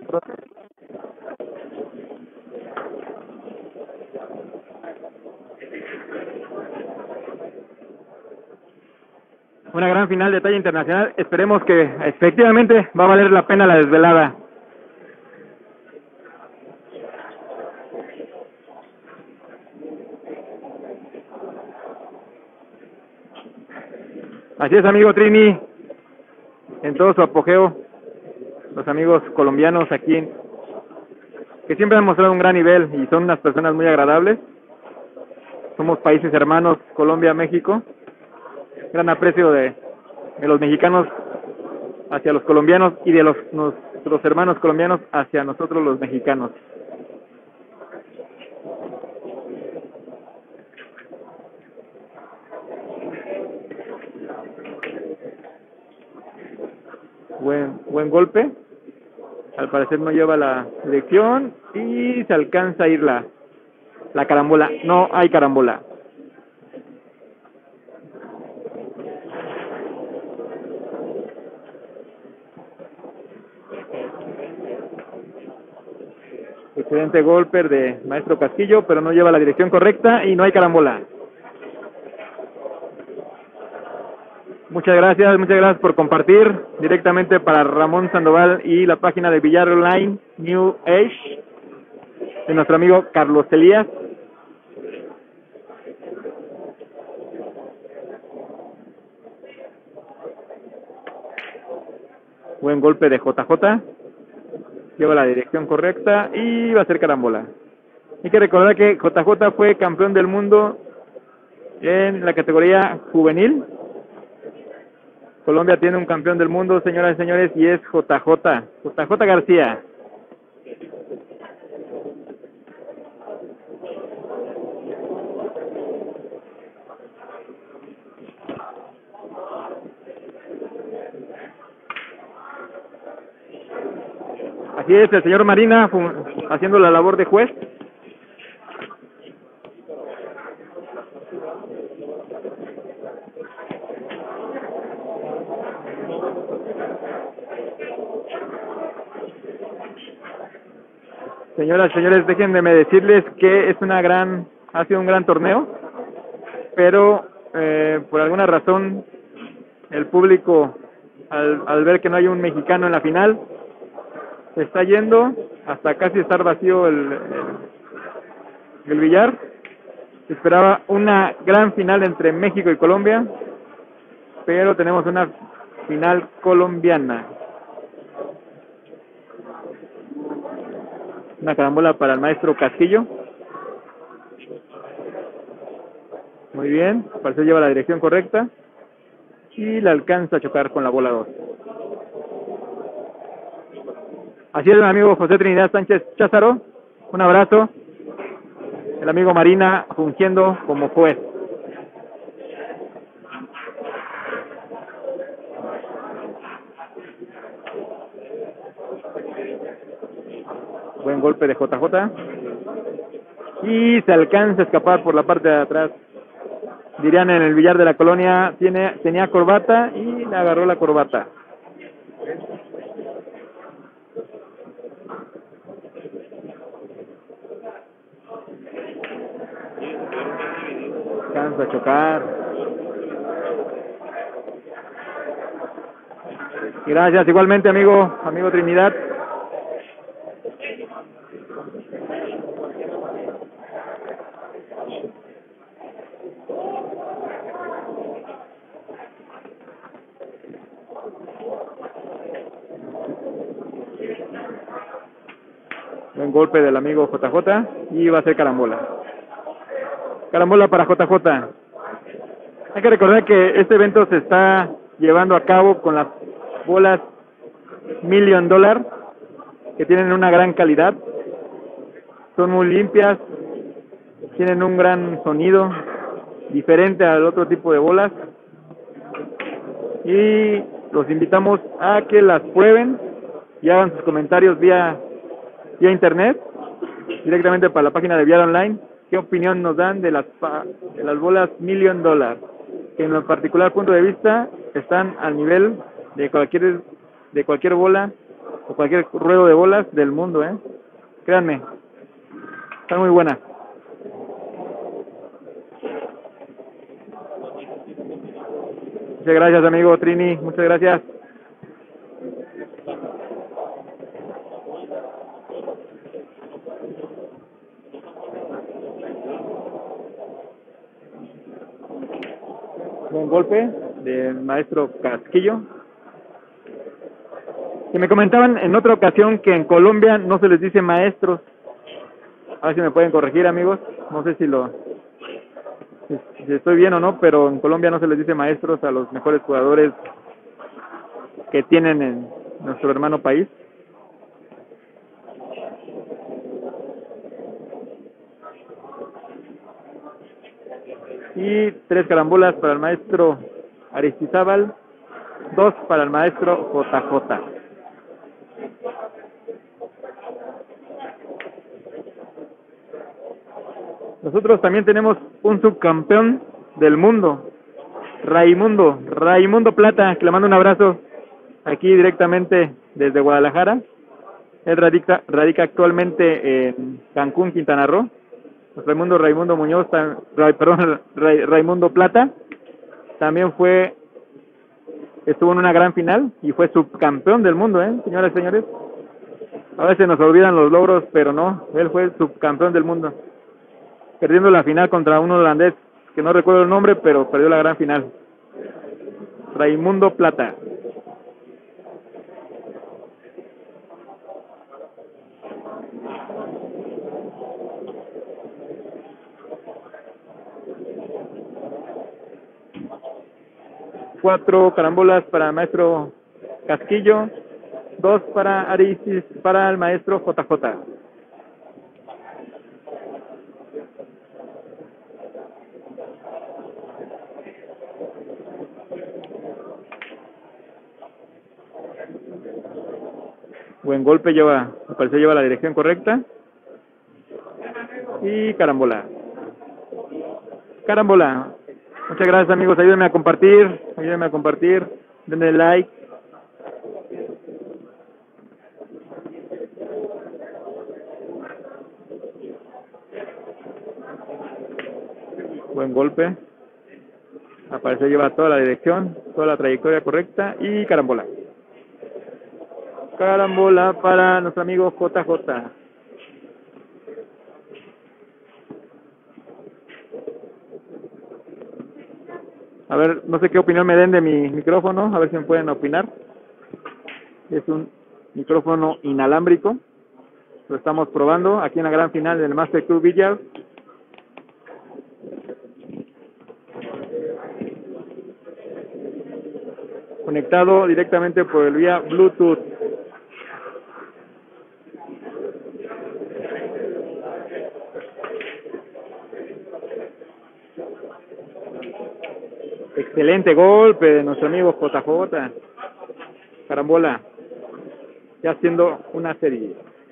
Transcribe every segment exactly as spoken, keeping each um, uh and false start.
Una gran final de talla internacional. Esperemos que efectivamente va a valer la pena la desvelada. Así es, amigo Trini, en todo su apogeo, los amigos colombianos aquí, que siempre han mostrado un gran nivel y son unas personas muy agradables. Somos países hermanos, Colombia, México. Gran aprecio de, de los mexicanos hacia los colombianos y de los nuestros hermanos colombianos hacia nosotros los mexicanos. Buen, buen golpe. Al parecer no lleva la dirección y se alcanza a ir la, la carambola. No hay carambola. Excelente golpe de Maestro Castillo, pero no lleva la dirección correcta y no hay carambola. Muchas gracias, muchas gracias por compartir directamente para Ramón Sandoval y la página de Billar Online New Age de nuestro amigo Carlos Elías. Buen golpe de J J. Lleva la dirección correcta y va a ser carambola. Hay que recordar que J J fue campeón del mundo en la categoría juvenil. Colombia tiene un campeón del mundo, señoras y señores, y es J J. J J García. Así es, el señor Marina haciendo la labor de juez. Señoras y señores, déjenme decirles que es una gran, ha sido un gran torneo, pero eh, por alguna razón el público, al, al ver que no hay un mexicano en la final, se está yendo hasta casi estar vacío el, el, el billar. Se esperaba una gran final entre México y Colombia, pero tenemos una final colombiana. Una carambola para el Maestro Castillo. Muy bien, parece que lleva la dirección correcta y la alcanza a chocar con la bola dos. Así es, el amigo José Trinidad Sánchez Cházaro. Un abrazo. El amigo Marina fungiendo como juez. Buen golpe de J J. Y se alcanza a escapar por la parte de atrás. Dirían en el billar de la colonia, tiene, tenía corbata y le agarró la corbata. Alcanza a chocar. Gracias, igualmente amigo, amigo Trinidad. Buen golpe del amigo J J y va a ser carambola. Carambola para J J. Hay que recordar que este evento se está llevando a cabo con las bolas Million Dollar, que tienen una gran calidad. Son muy limpias, tienen un gran sonido, diferente al otro tipo de bolas. Y los invitamos a que las prueben y hagan sus comentarios vía vía internet, directamente para la página de Billar Online. ¿Qué opinión nos dan de las de las bolas Million Dollar? Que en lo particular punto de vista están al nivel de cualquier de cualquier bola o cualquier ruedo de bolas del mundo, ¿eh? Créanme, están muy buenas. Muchas gracias, amigo Trini, muchas gracias. Buen golpe del maestro Casquillo. Y me comentaban en otra ocasión que en Colombia no se les dice maestros. A ver si me pueden corregir, amigos. No sé si lo si estoy bien o no, pero en Colombia no se les dice maestros a los mejores jugadores que tienen en nuestro hermano país. Y tres carambolas para el maestro Aristizábal, dos para el maestro J J. Nosotros también tenemos un subcampeón del mundo, Raimundo, Raimundo Plata, que le mando un abrazo aquí directamente desde Guadalajara. Él radica, radica actualmente en Cancún, Quintana Roo. Raimundo Raimundo Muñoz, perdón, Raimundo Plata, también fue, estuvo en una gran final y fue subcampeón del mundo, ¿eh, señoras y señores? A veces nos olvidan los logros, pero no, él fue el subcampeón del mundo, perdiendo la final contra un holandés, que no recuerdo el nombre, pero perdió la gran final. Raimundo Plata. Cuatro carambolas para el maestro Casquillo, dos para Aristis, para el maestro J J. Buen golpe, lleva, me parece lleva la dirección correcta. Y carambola. Carambola. Muchas gracias, amigos, ayúdenme a compartir, ayúdenme a compartir, denle like. Buen golpe. Aparece, lleva toda la dirección, toda la trayectoria correcta y carambola. Carambola para nuestro amigo J J. A ver, no sé qué opinión me den de mi micrófono, a ver si me pueden opinar. Es un micrófono inalámbrico, lo estamos probando aquí en la gran final del Master Club Billiard. Conectado directamente por el vía Bluetooth. Excelente golpe de nuestro amigo J J. Carambola. Ya haciendo una serie.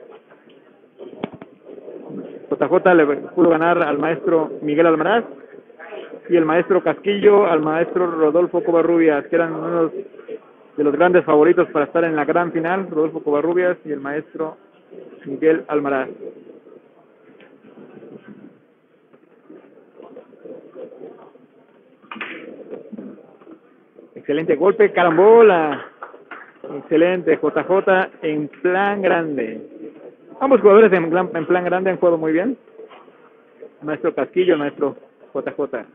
J J le pudo ganar al maestro Miguel Almaraz y el maestro Casquillo al maestro Rodolfo Covarrubias, que eran unos de los grandes favoritos para estar en la gran final, Rodolfo Covarrubias y el maestro Miguel Almaraz. Excelente golpe, carambola. Excelente, J J en plan grande. Ambos jugadores en plan, en plan grande han jugado muy bien. El maestro Casquillo, el maestro J J.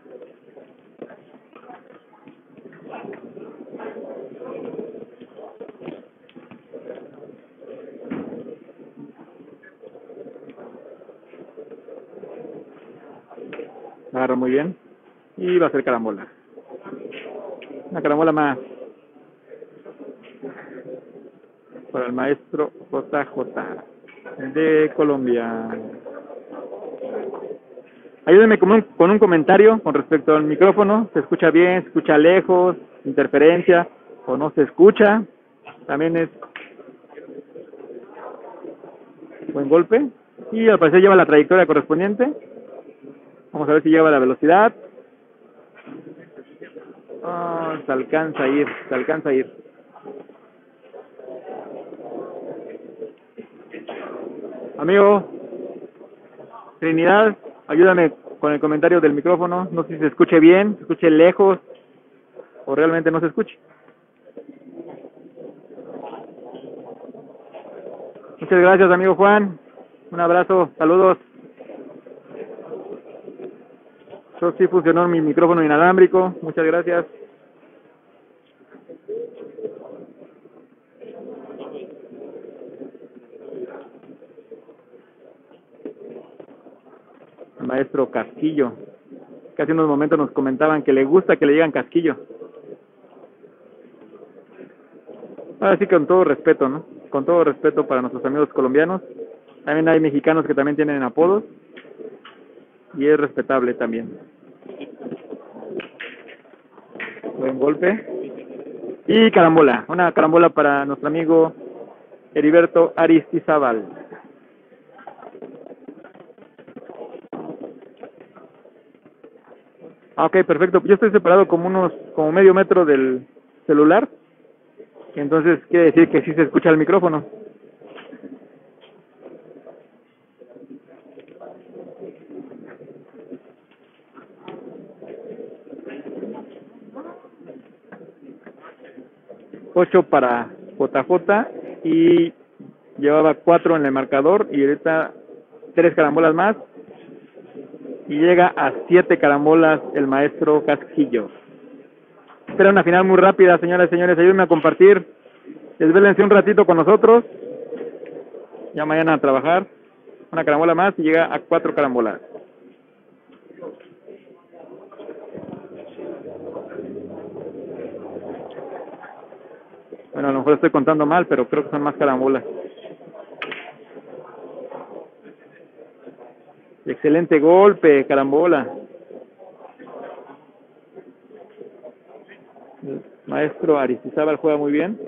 Agarra muy bien. Y va a ser carambola. Una carambola más para el maestro J J de Colombia. Ayúdenme con un, con un comentario con respecto al micrófono. ¿Se escucha bien? ¿Se escucha lejos? ¿Interferencia? ¿O no se escucha? También es buen golpe. Y al parecer lleva la trayectoria correspondiente. Vamos a ver si lleva la velocidad. Oh, se alcanza a ir, se alcanza a ir. Amigo Trinidad, ayúdame con el comentario del micrófono. No sé si se escuche bien, se escuche lejos o realmente no se escuche. Muchas gracias, amigo Juan. Un abrazo, saludos. Yo sí funcionó mi micrófono inalámbrico. Muchas gracias. El maestro Casquillo, que hace unos momentos nos comentaban que le gusta que le digan Casquillo. Ahora sí, con todo respeto, ¿no? Con todo respeto para nuestros amigos colombianos. También hay mexicanos que también tienen apodos y es respetable también. Buen golpe. Y carambola, una carambola para nuestro amigo Heriberto Aristizábal. Ah, ok, perfecto. Yo estoy separado como unos, como medio metro del celular. Entonces quiere decir que sí se escucha el micrófono. Ocho para J J y llevaba cuatro en el marcador y ahorita tres carambolas más y llega a siete carambolas el maestro Casquillo. Espera una final muy rápida, señoras y señores. Ayúdenme a compartir. Desvélense un ratito con nosotros. Ya mañana a trabajar. Una carambola más y llega a cuatro carambolas. Bueno, a lo mejor estoy contando mal, pero creo que son más carambolas. Excelente golpe, carambola. El maestro Aristizábal juega muy bien.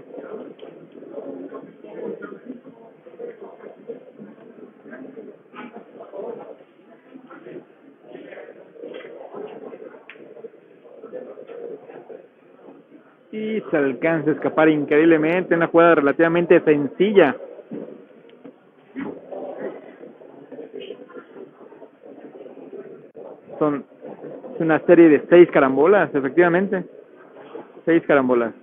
Y se alcanza a escapar increíblemente. Una jugada relativamente sencilla. Son una serie de seis carambolas, efectivamente. Seis carambolas.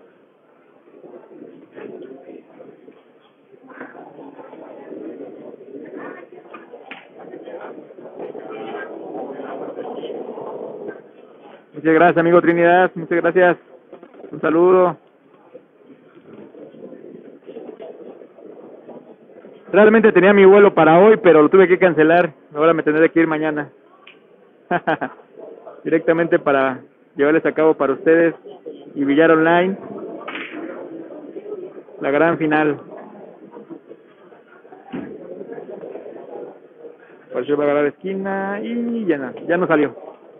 Muchas gracias, amigo Trinidad. Muchas gracias. Un saludo. Realmente tenía mi vuelo para hoy, pero lo tuve que cancelar. Ahora me tendré que ir mañana. Directamente para llevarles a cabo para ustedes y Villar Online la gran final. Pareció para agarrar esquina y ya no, ya no salió.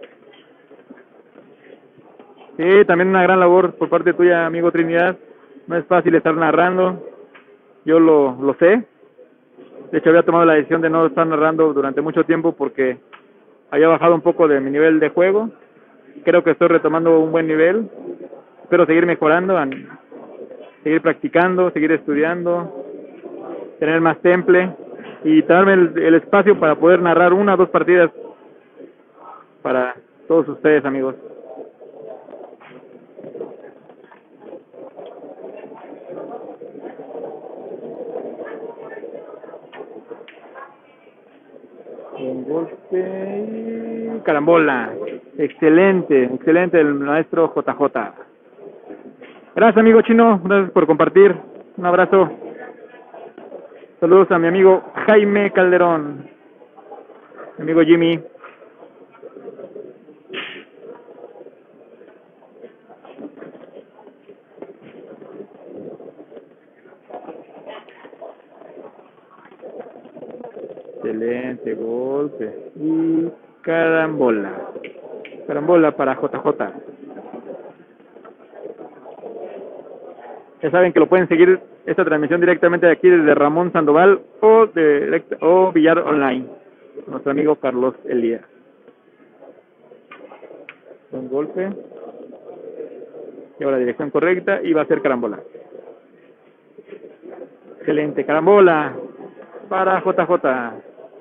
Sí, también una gran labor por parte tuya, amigo Trinidad. No es fácil estar narrando. Yo lo, lo sé. De hecho, había tomado la decisión de no estar narrando durante mucho tiempo porque había bajado un poco de mi nivel de juego. Creo que estoy retomando un buen nivel. Espero seguir mejorando, seguir practicando, seguir estudiando, tener más temple y darme el, el espacio para poder narrar una o dos partidas para todos ustedes, amigos. Un golpe y carambola. Excelente, excelente el maestro J J. Gracias, amigo Chino. Gracias por compartir. Un abrazo. Saludos a mi amigo Jaime Calderón. Mi amigo Jimmy. Excelente golpe. Y carambola. Carambola para J J. Ya saben que lo pueden seguir esta transmisión directamente de aquí desde Ramón Sandoval o de o Villar Online. Nuestro amigo Carlos Elías. Un golpe. Lleva la dirección correcta y va a ser carambola. Excelente, carambola. para J J.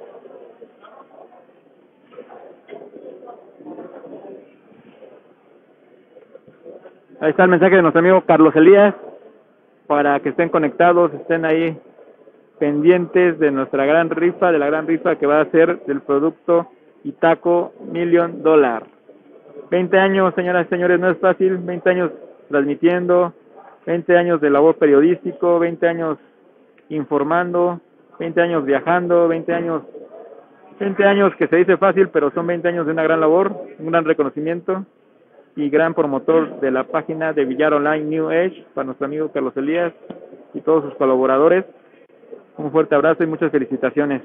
Ahí está el mensaje de nuestro amigo Carlos Elías, para que estén conectados, estén ahí pendientes de nuestra gran rifa, de la gran rifa que va a ser del producto Itaco Million Dollar. veinte años, señoras y señores, no es fácil, veinte años transmitiendo, veinte años de labor periodístico, veinte años informando, veinte años viajando, veinte años, veinte años que se dice fácil, pero son veinte años de una gran labor, un gran reconocimiento y gran promotor de la página de Billar Online New Age, para nuestro amigo Carlos Elías y todos sus colaboradores. Un fuerte abrazo y muchas felicitaciones.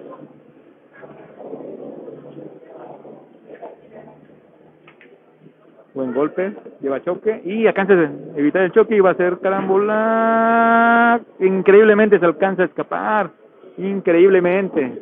Buen golpe, lleva choque y alcanza a evitar el choque y va a ser carambola. Increíblemente se alcanza a escapar, increíblemente.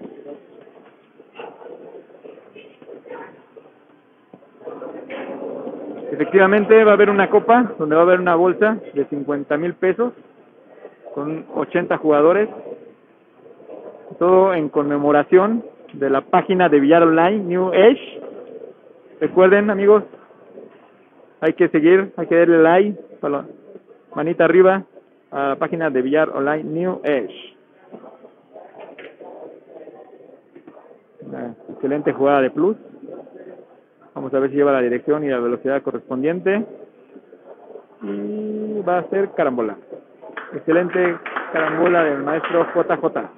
Efectivamente va a haber una copa donde va a haber una bolsa de cincuenta mil pesos con ochenta jugadores, todo en conmemoración de la página de Billar Online New Age. Recuerden, amigos, hay que seguir, hay que darle like, manita arriba a la página de Billar Online New Age. Una excelente jugada de plus. Vamos a ver si lleva la dirección y la velocidad correspondiente. Y va a ser carambola. Excelente carambola del maestro J J.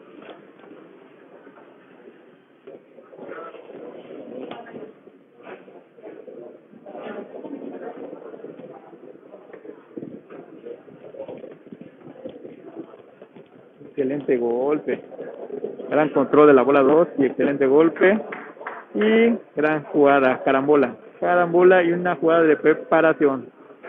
Excelente golpe. Gran control de la bola dos y excelente golpe. Y gran jugada, carambola. Carambola y una jugada de preparación.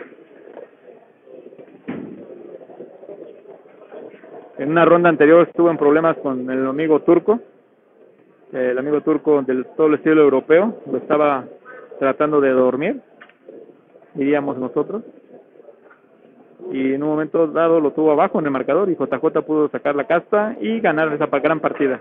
En una ronda anterior estuvo en problemas con el amigo turco. El amigo turco del todo el estilo europeo. Lo estaba tratando de dormir, diríamos nosotros. Y en un momento dado lo tuvo abajo en el marcador y J J pudo sacar la casta y ganar esa gran partida.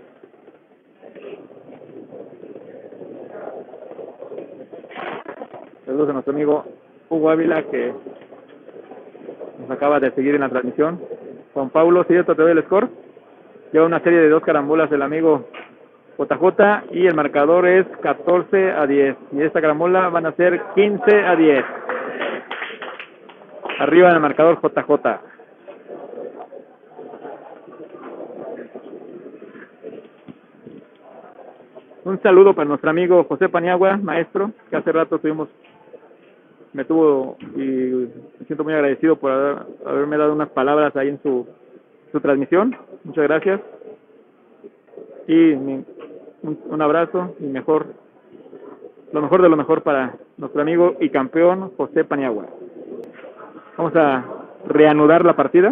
Saludos a nuestro amigo Hugo Ávila, que nos acaba de seguir en la transmisión. Juan Pablo, si esto te doy el score. Lleva una serie de dos carambolas el amigo J J y el marcador es catorce a diez. Y esta carambola van a ser quince a diez. Arriba en el marcador J J. Un saludo para nuestro amigo José Paniagua, maestro, que hace rato tuvimos, me tuvo y me siento muy agradecido por haber, haberme dado unas palabras ahí en su, su transmisión. Muchas gracias. Y mi, un, un abrazo y mejor, lo mejor de lo mejor para nuestro amigo y campeón José Paniagua. Vamos a reanudar la partida.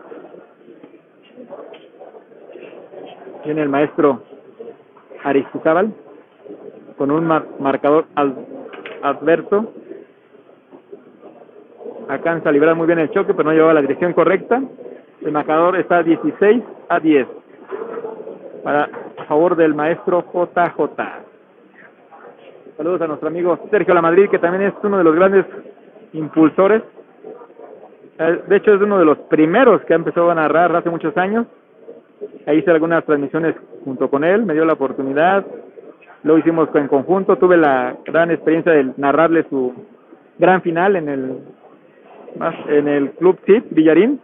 Viene el maestro Aristizábal con un mar marcador al adverso. Alcanza a librar muy bien el choque, pero no llevaba la dirección correcta. El marcador está dieciséis a diez para a favor del maestro J J. Saludos a nuestro amigo Sergio Lamadrid, que también es uno de los grandes impulsores. De hecho, es uno de los primeros que empezó a narrar hace muchos años. Ahí hice algunas transmisiones junto con él, me dio la oportunidad. Lo hicimos en conjunto. Tuve la gran experiencia de narrarle su gran final en el en el Club C I P Villarín.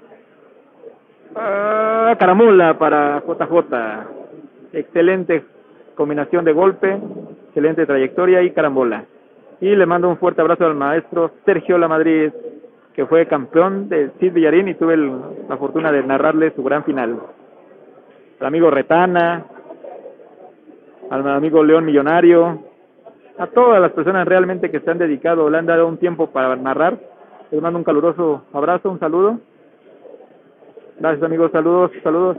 Ah, carambola para J J. Excelente combinación de golpe, excelente trayectoria y carambola. Y le mando un fuerte abrazo al maestro Sergio Lamadrid, que fue campeón del C I P Villarín y tuve el, la fortuna de narrarle su gran final. Al amigo Retana, al amigo León Millonario, a todas las personas realmente que se han dedicado, le han dado un tiempo para narrar. Les mando un caluroso abrazo, un saludo. Gracias, amigos, saludos, saludos.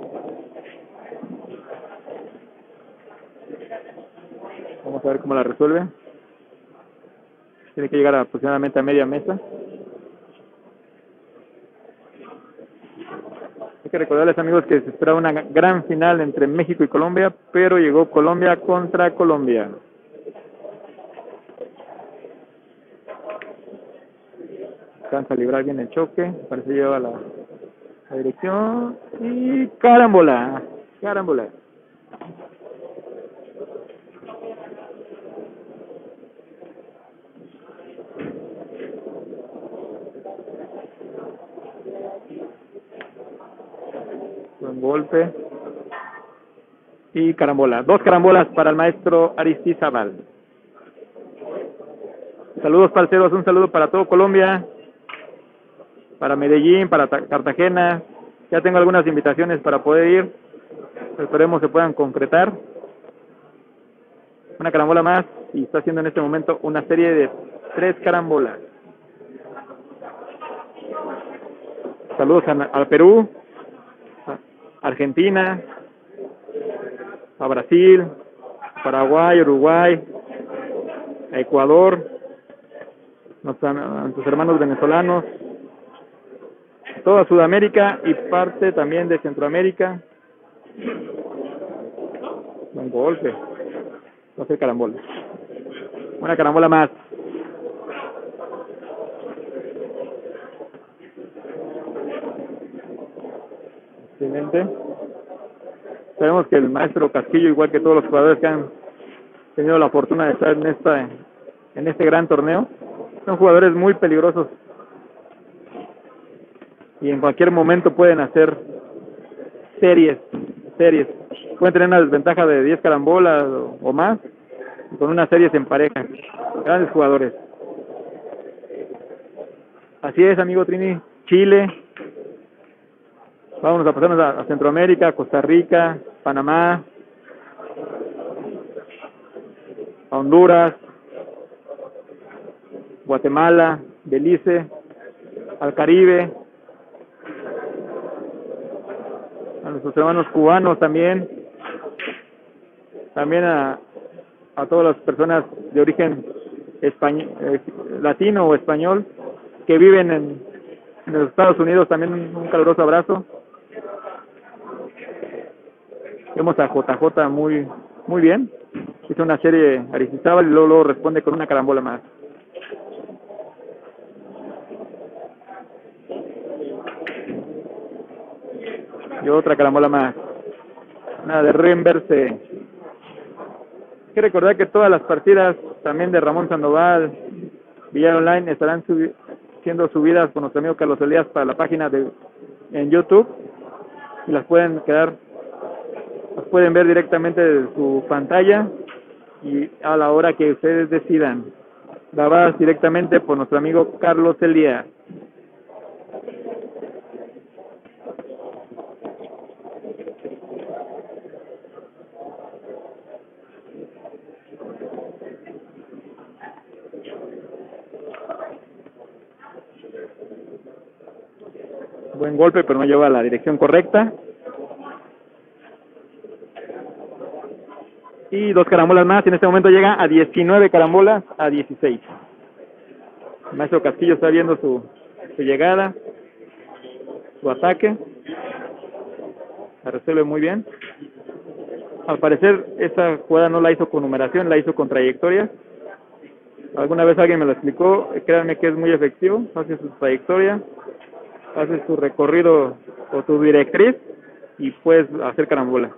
Vamos a ver cómo la resuelve. Tiene que llegar aproximadamente a media mesa. Hay que recordarles, amigos, que se esperaba una gran final entre México y Colombia, pero llegó Colombia contra Colombia. Alcanza a librar bien el choque, parece que lleva la, la dirección y carambola, carambola. Buen golpe y carambola. Dos carambolas para el maestro Aristizábal. Saludos, parceros, un saludo para todo Colombia, para Medellín, para Cartagena. Ya tengo algunas invitaciones para poder ir. Esperemos se puedan concretar. Una carambola más y está haciendo en este momento una serie de tres carambolas. Saludos a, a Perú, a Argentina, a Brasil, Paraguay, Uruguay, a Ecuador, a nuestros hermanos venezolanos, toda Sudamérica y parte también de Centroamérica. Buen golpe. Va a ser carambola. Una carambola más. Excelente. Sabemos que el maestro Casquillo, igual que todos los jugadores que han tenido la fortuna de estar en esta en este gran torneo, son jugadores muy peligrosos y en cualquier momento pueden hacer series, series. Pueden tener una desventaja de diez carambolas o, o más, y con una serie se emparejan. Grandes jugadores. Así es, amigo Trini. Chile. Vamos a pasarnos a, a Centroamérica, Costa Rica, Panamá, a Honduras, Guatemala, Belice, al Caribe, a nuestros hermanos cubanos también, también a, a todas las personas de origen español, eh, latino o español que viven en, en los Estados Unidos, también un, un caluroso abrazo. Vemos a J J muy muy bien, hizo una serie Aristizábal y luego, luego responde con una carambola más. Y otra carambola más. Una de Renverse. Hay que recordar que todas las partidas también de Ramón Sandoval, Villar Online, estarán subi siendo subidas con nuestro amigo Carlos Elías para la página de en YouTube y las pueden quedar, las pueden ver directamente de su pantalla y a la hora que ustedes decidan, grabadas directamente por nuestro amigo Carlos Elías. Buen golpe, pero no lleva la dirección correcta. Y dos carambolas más, y en este momento llega a diecinueve carambolas a dieciséis. El maestro Casquillo está viendo su, su llegada, su ataque. La resuelve muy bien. Al parecer, esta jugada no la hizo con numeración, la hizo con trayectoria. Alguna vez alguien me lo explicó, créanme que es muy efectivo, hace su trayectoria, haces tu recorrido o tu directriz y puedes hacer carambola.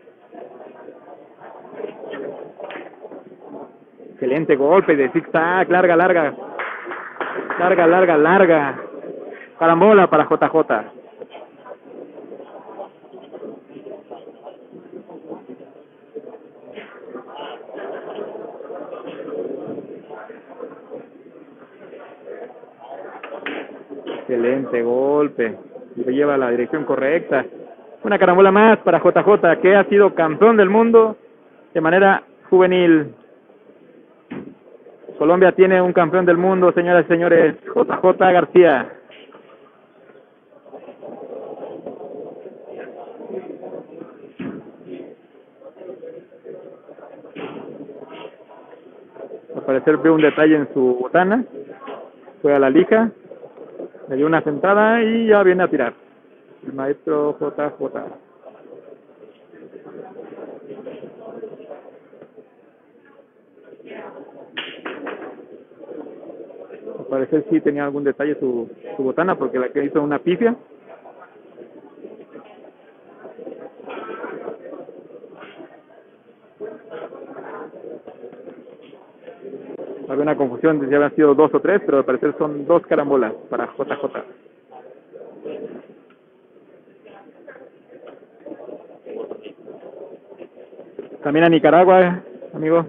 Excelente golpe de zig-zag, larga, larga, larga, larga, larga. Carambola para J J. Excelente golpe, se lleva la dirección correcta. Una carambola más para J J, que ha sido campeón del mundo de manera juvenil. Colombia tiene un campeón del mundo, señoras y señores, J J García. Al parecer veo un detalle en su botana, fue a la lija, le dio una sentada y ya viene a tirar. El maestro J J. Al parecer sí tenía algún detalle su, su botana, porque la que hizo una pifia. Había una confusión de si habían sido dos o tres, pero al parecer son dos carambolas para J J. También a Nicaragua, amigo.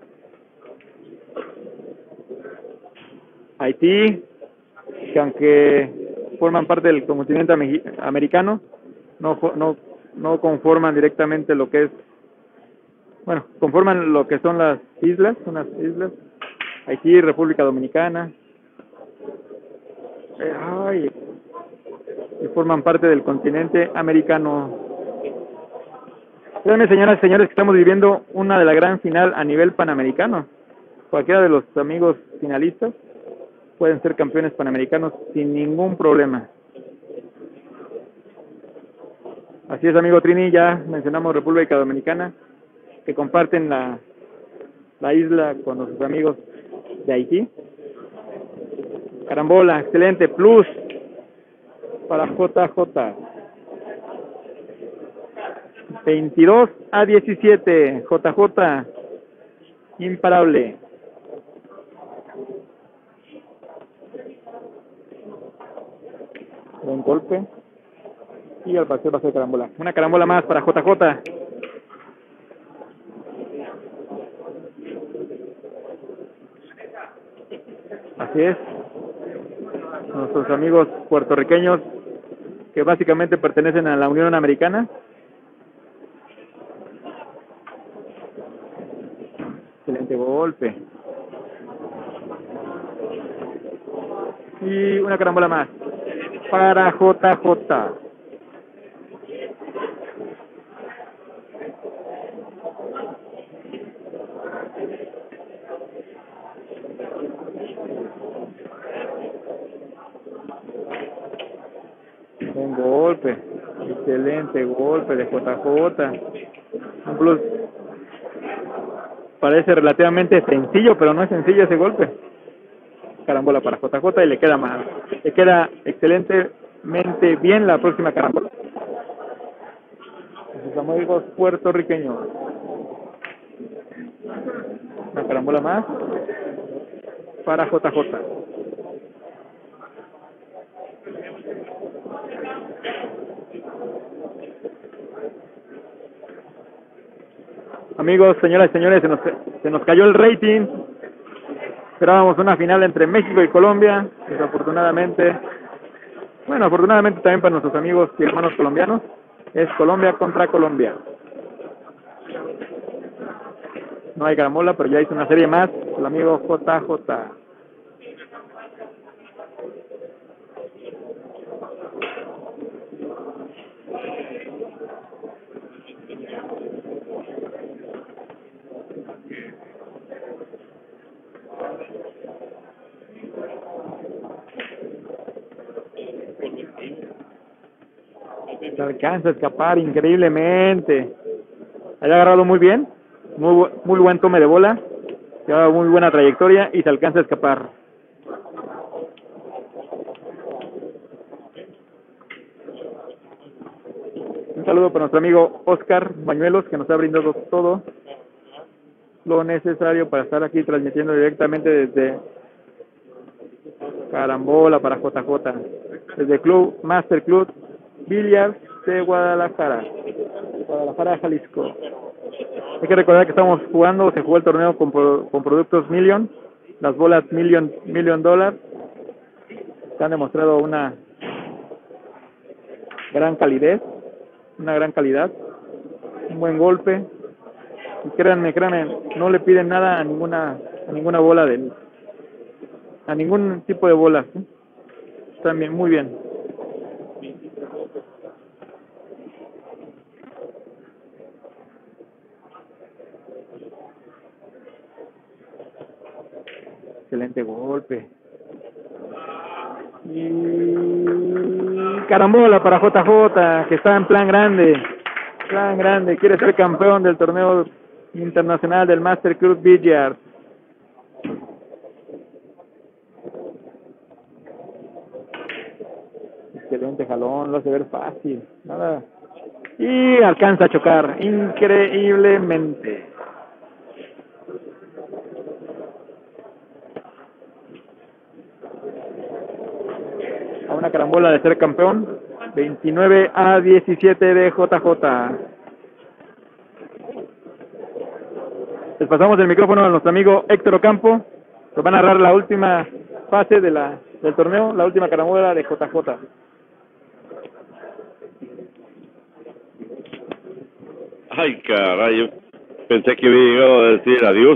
Haití, que aunque forman parte del continente americano, no, no, no conforman directamente lo que es, bueno, conforman lo que son las islas, unas islas, Haití, República Dominicana, eh, ay, y forman parte del continente americano. Créanme, señoras y señores, que estamos viviendo una de la gran final a nivel panamericano. Cualquiera de los amigos finalistas pueden ser campeones panamericanos sin ningún problema. Así es, amigo Trini, ya mencionamos República Dominicana, que comparten la, la isla con nuestros amigos de Haití. Carambola, excelente, plus para J J. veintidós a diecisiete, J J, imparable. Buen golpe. Y al parecer va a ser carambola. Una carambola más para J J. Así es. Nuestros amigos puertorriqueños, que básicamente pertenecen a la Unión Americana. Excelente golpe. Y una carambola más para J J. Buen golpe. Excelente golpe de J J. Un plus. Parece relativamente sencillo, pero no es sencillo ese golpe. Carambola para J J y le queda mal. Le queda excelentemente bien la próxima carambola. Sus amigos puertorriqueños. Una carambola más para J J. Amigos, señoras y señores, se nos, se nos cayó el rating. Esperábamos una final entre México y Colombia. Desafortunadamente, bueno, afortunadamente también para nuestros amigos y hermanos colombianos, es Colombia contra Colombia. No hay carambola, pero ya hizo una serie más el amigo J J. Se alcanza a escapar increíblemente. Ha agarrado muy bien, muy, muy buen tome de bola, lleva muy buena trayectoria y se alcanza a escapar. Un saludo para nuestro amigo Oscar Bañuelos, que nos ha brindado todo lo necesario para estar aquí transmitiendo directamente desde Carambola para J J, desde Club Master Club Billiards de Guadalajara, Guadalajara, Jalisco. Hay que recordar que estamos jugando, se jugó el torneo con, con productos Million, las bolas Million, Million Dollar, que han demostrado una gran calidez, una gran calidad, un buen golpe, y créanme, créanme, no le piden nada a ninguna, a ninguna bola de, a ningún tipo de bolas, ¿sí? Están bien, muy bien. Excelente golpe. Y carambola para J J, que está en plan grande, plan grande, quiere ser campeón del torneo internacional del Master Club Billiard. Excelente jalón, lo hace ver fácil, nada. Y alcanza a chocar, increíblemente. A una carambola de ser campeón, veintinueve a diecisiete de J J. Les pasamos el micrófono a nuestro amigo Héctor Ocampo, que va a narrar la última fase de la, del torneo, la última carambola de J J. Ay, caray, yo pensé que había llegado a decir adiós.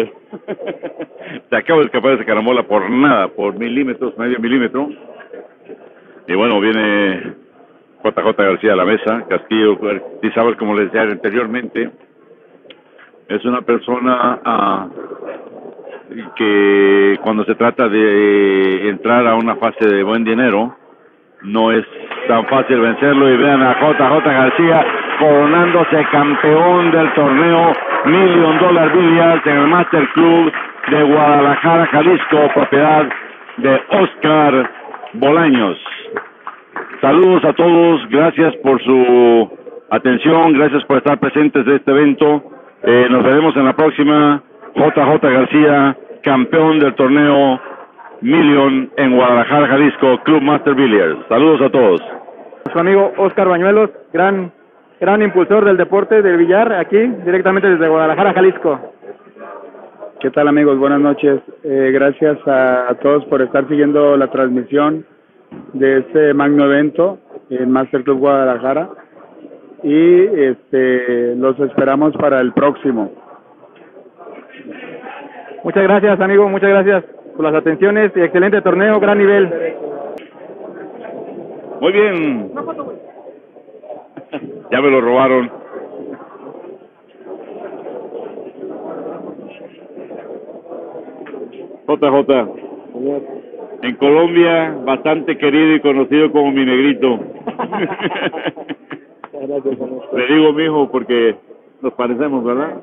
Se acaba de escapar esa carambola por nada, por milímetros, medio milímetro. Y bueno, viene J J García a la mesa. Castillo, si sabes, como les decía anteriormente, es una persona uh, que cuando se trata de entrar a una fase de buen dinero, no es tan fácil vencerlo. Y vean a J J García coronándose campeón del torneo Million Dollar Billiards en el Master Club de Guadalajara, Jalisco, propiedad de Oscar Bolaños. Saludos a todos, gracias por su atención, gracias por estar presentes de este evento. Eh, nos veremos en la próxima. J J García, campeón del torneo Million en Guadalajara, Jalisco, Club Master Billiards. Saludos a todos. Su amigo Oscar Bañuelos, gran gran impulsor del deporte del billar, aquí directamente desde Guadalajara, Jalisco. ¿Qué tal, amigos? Buenas noches. Eh, gracias a, a todos por estar siguiendo la transmisión de este magno evento en Master Club Guadalajara, y este los esperamos para el próximo. Muchas gracias, amigo, muchas gracias por las atenciones y excelente torneo, gran nivel. Muy bien. Ya me lo robaron. J J. En Colombia, bastante querido y conocido como mi negrito. Le digo mijo porque nos parecemos, ¿verdad?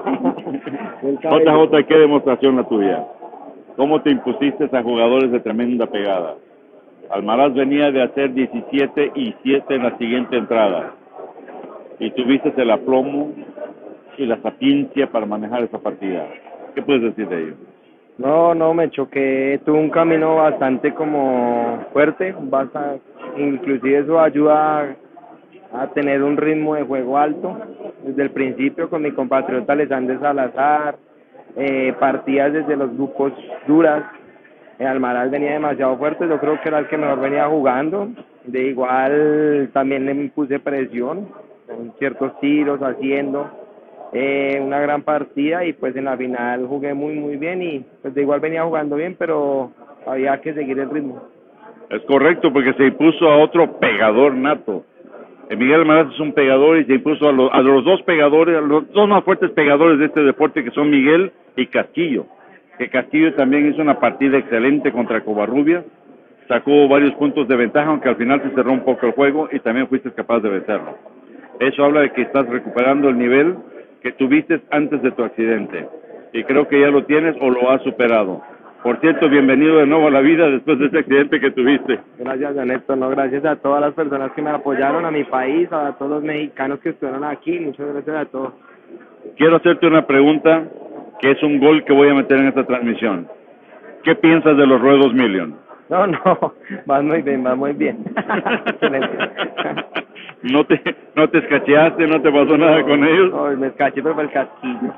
J J, qué demostración la tuya. ¿Cómo te impusiste a jugadores de tremenda pegada? Almaraz venía de hacer diecisiete y siete en la siguiente entrada. Y tuviste el aplomo y la sapiencia para manejar esa partida. ¿Qué puedes decir de ello? No, no, me choqué, tuve un camino bastante como fuerte, bastante, inclusive eso ayuda a, a tener un ritmo de juego alto. Desde el principio con mi compatriota Alexander Salazar, eh, partidas desde los grupos duras. El Almaraz venía demasiado fuerte, yo creo que era el que mejor venía jugando. De igual también le puse presión, con ciertos tiros, haciendo eh, una gran partida, y pues en la final jugué muy muy bien, y pues de igual venía jugando bien, pero había que seguir el ritmo. Es correcto, porque se impuso a otro pegador nato. Miguel Almaraz es un pegador y se impuso a, lo, a los dos pegadores, a los dos más fuertes pegadores de este deporte, que son Miguel y Castillo. Que Castillo también hizo una partida excelente contra Covarrubias, sacó varios puntos de ventaja, aunque al final se cerró un poco el juego y también fuiste capaz de vencerlo. Eso habla de que estás recuperando el nivel que tuviste antes de tu accidente, y creo que ya lo tienes o lo has superado. Por cierto, bienvenido de nuevo a la vida después de ese accidente que tuviste. Gracias, Janeto, no, gracias a todas las personas que me apoyaron, a mi país, a todos los mexicanos que estuvieron aquí, muchas gracias a todos. Quiero hacerte una pregunta, que es un gol que voy a meter en esta transmisión. ¿Qué piensas de los ruedos Million? No, no, vas muy bien, vas muy bien. Excelente. ¿No te, no te escacheaste, no te pasó nada con ellos? No, me escaché, pero fue el casquillo.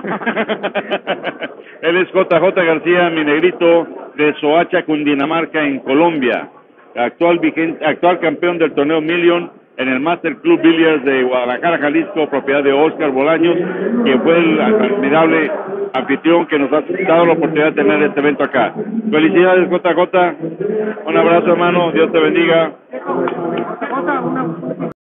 Él es J J García, mi negrito, de Soacha, Cundinamarca, en Colombia. Actual, vigente, actual campeón del torneo Million en el Master Club Billiards de Guadalajara, Jalisco, propiedad de Oscar Bolaños, quien fue el admirable anfitrión que nos ha dado la oportunidad de tener este evento acá. Felicidades, J J. Un abrazo, hermano. Dios te bendiga.